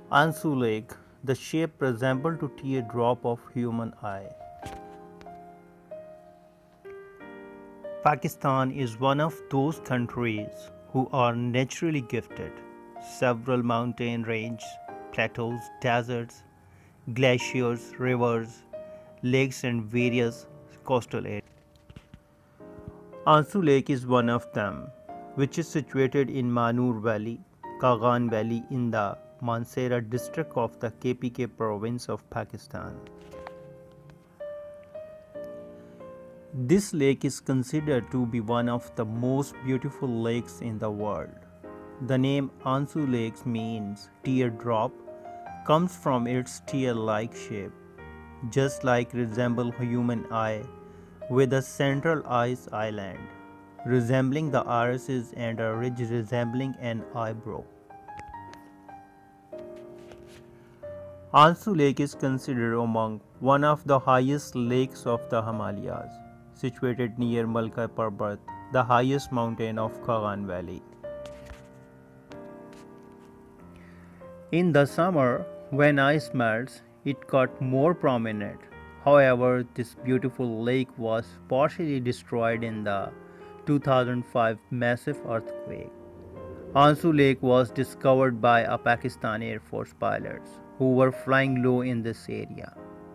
Ansoo Lake, the shape resembles to teardrop of human eye. Pakistan is one of those countries who are naturally gifted. Several mountain ranges, plateaus, deserts, glaciers, rivers, lakes and various coastal areas. Ansoo Lake is one of them, which is situated in Manoor Valley, Kaghan Valley in the Mansehra District of the KPK province of Pakistan. This lake is considered to be one of the most beautiful lakes in the world. The name Ansoo Lake means teardrop, comes from its tear-like shape, just like resemble human eye with a central ice island, resembling the irises and a ridge resembling an eyebrow. Ansoo Lake is considered among one of the highest lakes of the Himalayas, situated near Malika Parbat, the highest mountain of Kaghan Valley. In the summer, when ice melts, it got more prominent. However, this beautiful lake was partially destroyed in the 2005 massive earthquake. Ansoo Lake was discovered by a Pakistani Air Force pilots who were flying low in this area.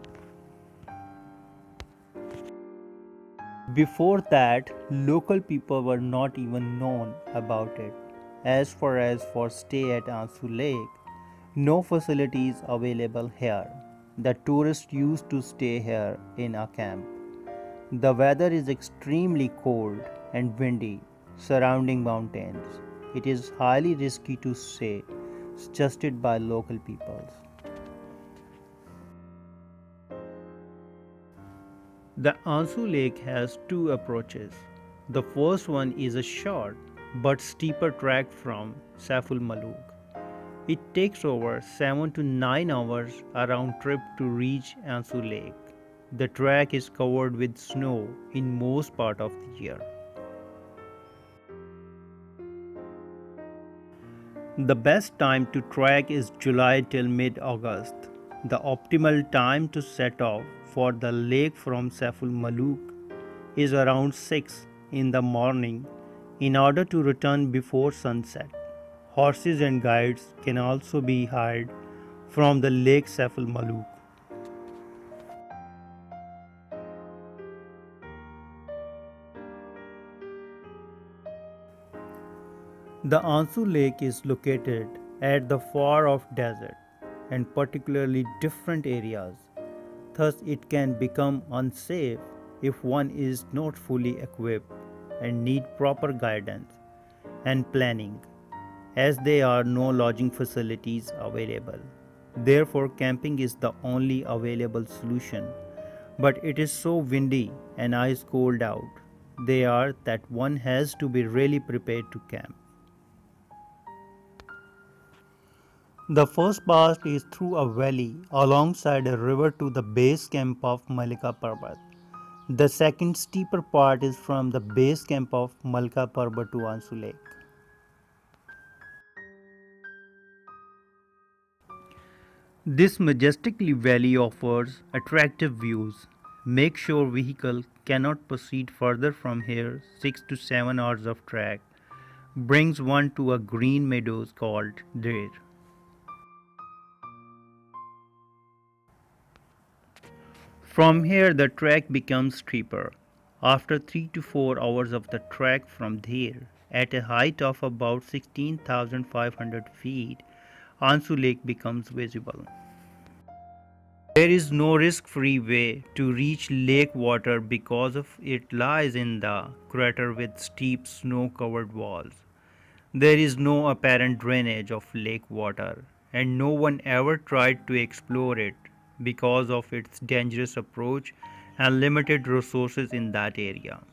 Before that, local people were not even known about it. As far as for stay at Ansoo Lake, no facilities available here. The tourists used to stay here in a camp. The weather is extremely cold and windy surrounding mountains. It is highly risky to stay, suggested by local peoples. The Ansoo Lake has two approaches. The first one is a short but steeper trek from Saiful Malook. It takes over 7 to 9 hours around trip to reach Ansoo Lake. The track is covered with snow in most part of the year. The best time to trek is July till mid-August. The optimal time to set off for the lake from Saiful Malook is around 6 in the morning in order to return before sunset. Horses and guides can also be hired from the Lake Saiful Malook. The Ansoo Lake is located at the far off desert and particularly different areas. Thus, it can become unsafe if one is not fully equipped and need proper guidance and planning, as there are no lodging facilities available. Therefore, camping is the only available solution. But it is so windy and ice cold out there that one has to be really prepared to camp. The first pass is through a valley alongside a river to the base camp of Malika Parbat. The second steeper part is from the base camp of Malika Parbat to Ansoo Lake. This majestic valley offers attractive views. Make sure vehicle cannot proceed further from here. 6 to 7 hours of trek brings one to a green meadows called Deer. From here the trek becomes steeper. After 3 to 4 hours of the trek from there, at a height of about 16,500 feet, Ansoo Lake becomes visible. There is no risk-free way to reach lake water because of it lies in the crater with steep snow-covered walls. There is no apparent drainage of lake water, and no one ever tried to explore it because of its dangerous approach and limited resources in that area.